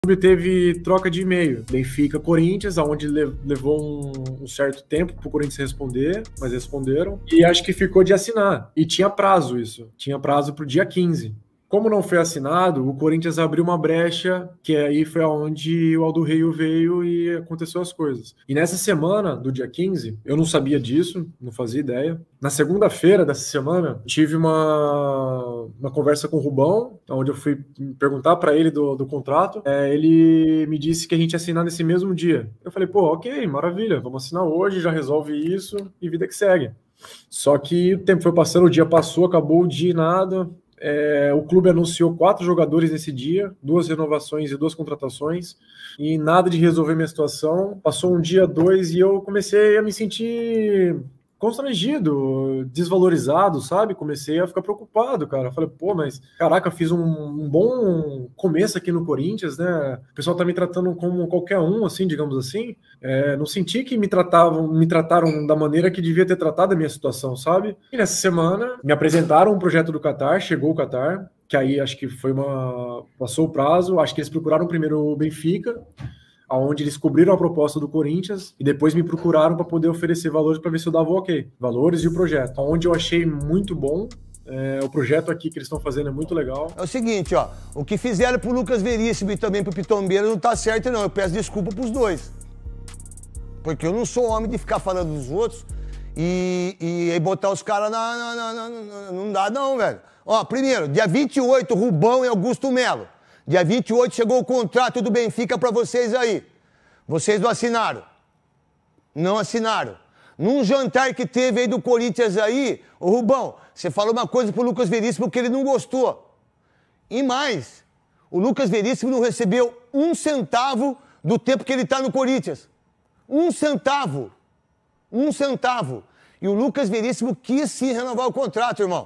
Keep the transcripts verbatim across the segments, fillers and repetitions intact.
O clube teve troca de e-mail, Benfica, Corinthians, onde levou um, um certo tempo para o Corinthians responder, mas responderam, e acho que ficou de assinar. E tinha prazo isso, tinha prazo para o dia quinze. Como não foi assinado, o Corinthians abriu uma brecha, que aí foi onde o Aldo Rio veio e aconteceu as coisas. E nessa semana, do dia quinze, eu não sabia disso, não fazia ideia. Na segunda-feira dessa semana, tive uma, uma conversa com o Rubão, onde eu fui perguntar para ele do, do contrato. É, ele me disse que a gente ia assinar nesse mesmo dia. Eu falei, pô, ok, maravilha, vamos assinar hoje, já resolve isso e vida que segue. Só que o tempo foi passando, o dia passou, acabou o dia e nada. É, o clube anunciou quatro jogadores nesse dia, duas renovações e duas contratações, e nada de resolver minha situação. Passou um dia, dois, e eu comecei a me sentir constrangido, desvalorizado, sabe? Comecei a ficar preocupado, cara. Falei, pô, mas caraca, eu fiz um, um bom começo aqui no Corinthians, né? O pessoal tá me tratando como qualquer um, assim, digamos assim. É, não senti que me tratavam, me trataram da maneira que devia ter tratado a minha situação, sabe? E nessa semana me apresentaram um projeto do Qatar, chegou o Qatar, que aí acho que foi uma... passou o prazo, acho que eles procuraram primeiro o Benfica, onde eles cobriram a proposta do Corinthians e depois me procuraram para poder oferecer valores para ver se eu dava o ok. Valores e o projeto. Onde eu achei muito bom. É, o projeto aqui que eles estão fazendo é muito legal. É o seguinte, ó. O que fizeram pro Lucas Veríssimo e também pro Pitombeira não tá certo, não. Eu peço desculpa pros dois. Porque eu não sou homem de ficar falando dos outros e, e, e botar os caras na, na, na, na, na... Não dá, não, velho. Ó, primeiro, dia vinte e oito, Rubão e Augusto Melo. Dia vinte e oito chegou o contrato do Benfica pra vocês aí. Vocês não assinaram. Não assinaram. Num jantar que teve aí do Corinthians aí, ô Rubão, você falou uma coisa pro Lucas Veríssimo que ele não gostou. E mais, o Lucas Veríssimo não recebeu um centavo do tempo que ele tá no Corinthians. Um centavo. Um centavo. E o Lucas Veríssimo quis sim renovar o contrato, irmão.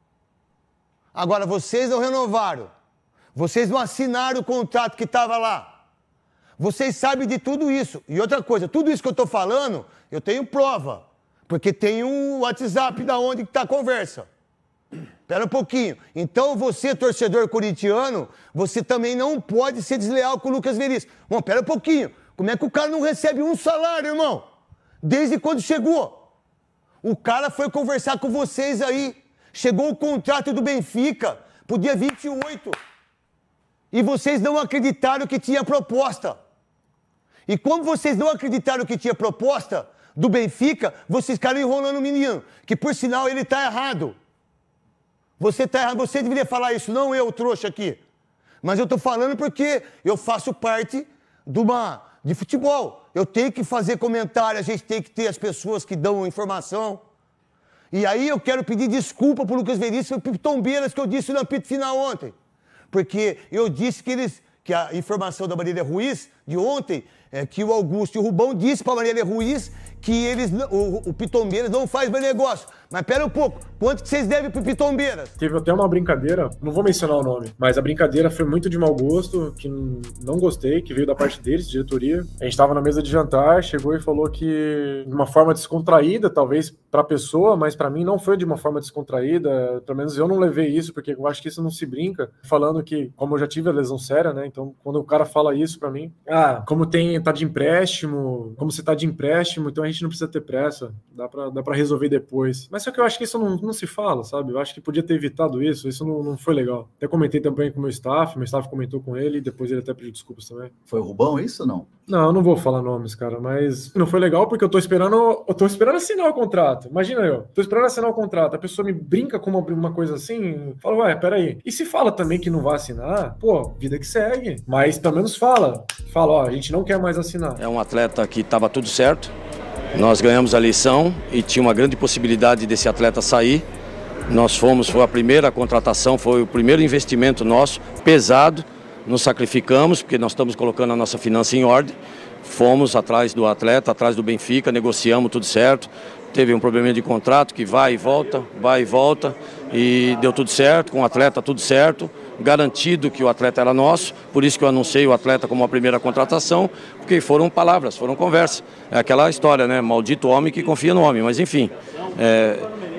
Agora, vocês não renovaram. Vocês não assinaram o contrato que estava lá. Vocês sabem de tudo isso. E outra coisa, tudo isso que eu estou falando, eu tenho prova. Porque tem um WhatsApp da onde está a conversa. Espera um pouquinho. Então você, torcedor corintiano, você também não pode ser desleal com o Lucas Veríssimo. Bom, espera um pouquinho. Como é que o cara não recebe um salário, irmão? Desde quando chegou? O cara foi conversar com vocês aí. Chegou o contrato do Benfica pro dia vinte e oito. E vocês não acreditaram que tinha proposta. E como vocês não acreditaram que tinha proposta do Benfica, vocês ficaram enrolando o menino. Que, por sinal, ele tá errado. Você tá errado. Você deveria falar isso, não eu, trouxa aqui. Mas eu tô falando porque eu faço parte de uma... de futebol. Eu tenho que fazer comentário, a gente tem que ter as pessoas que dão informação. E aí eu quero pedir desculpa pro Lucas Veríssimo e pro Tombeiras que eu disse no apito final ontem. Porque eu disse que eles, que a informação da Marília Ruiz de ontem, é que o Augusto e o Rubão disse para a Marília Ruiz que eles, o, o Pitombeiras não faz bem negócio. Mas pera um pouco, quanto que vocês devem pro Pitombeiras? Teve até uma brincadeira, não vou mencionar o nome, mas a brincadeira foi muito de mau gosto, que não gostei, que veio da parte deles, diretoria. A gente tava na mesa de jantar, chegou e falou que de uma forma descontraída, talvez pra pessoa, mas pra mim não foi de uma forma descontraída, pelo menos eu não levei isso, porque eu acho que isso não se brinca, falando que, como eu já tive a lesão séria, né, então quando o cara fala isso pra mim, ah, como tem, tá de empréstimo, como você tá de empréstimo, então a gente não precisa ter pressa, dá pra, dá pra resolver depois. Mas só que eu acho que isso não, não se fala, sabe? Eu acho que podia ter evitado isso, isso não, não foi legal. Até comentei também com o meu staff, meu staff comentou com ele, e depois ele até pediu desculpas também. Foi o Rubão isso ou não? Não, eu não vou falar nomes, cara, mas não foi legal porque eu tô esperando, eu tô esperando assinar o contrato. Imagina eu, tô esperando assinar o contrato, a pessoa me brinca com uma, uma coisa assim, fala, ué, peraí. E se fala também que não vai assinar, pô, vida que segue. Mas pelo menos fala, fala, ó, a gente não quer mais assinar. É um atleta que tava tudo certo. Nós ganhamos a eleição e tinha uma grande possibilidade desse atleta sair. Nós fomos, foi a primeira contratação, foi o primeiro investimento nosso, pesado. Nos sacrificamos, porque nós estamos colocando a nossa finança em ordem. Fomos atrás do atleta, atrás do Benfica, negociamos tudo certo. Teve um probleminha de contrato que vai e volta, vai e volta. E deu tudo certo, com o atleta tudo certo. Garantido que o atleta era nosso, por isso que eu anunciei o atleta como a primeira contratação, porque foram palavras, foram conversas. É aquela história, né? Maldito homem que confia no homem, mas enfim. É,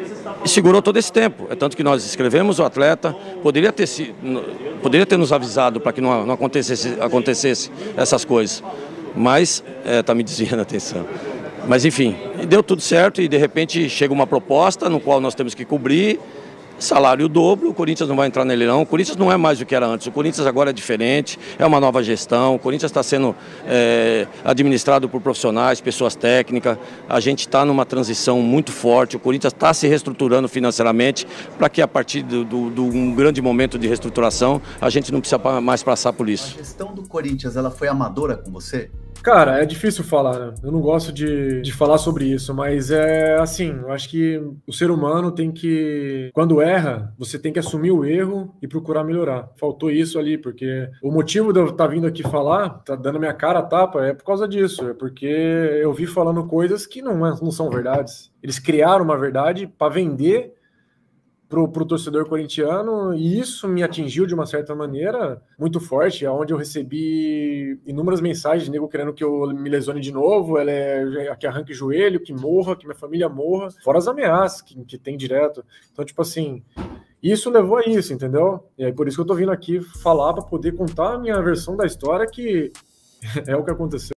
e segurou todo esse tempo. É tanto que nós escrevemos o atleta, poderia ter, se, poderia ter nos avisado para que não, não acontecesse, acontecesse essas coisas, mas está é, me desviando a atenção. Mas enfim, deu tudo certo e de repente chega uma proposta no qual nós temos que cobrir, salário dobro, o Corinthians não vai entrar nele não, o Corinthians não é mais o que era antes, o Corinthians agora é diferente, é uma nova gestão, o Corinthians está sendo é, administrado por profissionais, pessoas técnicas, a gente está numa transição muito forte, o Corinthians está se reestruturando financeiramente para que a partir de um grande momento de reestruturação a gente não precisa mais passar por isso. A gestão do Corinthians, ela foi amadora com você? Cara, é difícil falar, né? Eu não gosto de, de falar sobre isso, mas é assim, eu acho que o ser humano tem que, quando erra, você tem que assumir o erro e procurar melhorar. Faltou isso ali, porque o motivo de eu estar vindo aqui falar, tá dando minha cara a tapa, é por causa disso, é porque eu vi falando coisas que não, não são verdades. Eles criaram uma verdade para vender pro, pro torcedor corintiano, e isso me atingiu de uma certa maneira muito forte, onde eu recebi inúmeras mensagens de nego querendo que eu me lesione de novo, ela é, que arranque o joelho, que morra, que minha família morra, fora as ameaças que, que tem direto. Então, tipo assim, isso levou a isso, entendeu? E aí por isso que eu tô vindo aqui falar para poder contar a minha versão da história, que é o que aconteceu.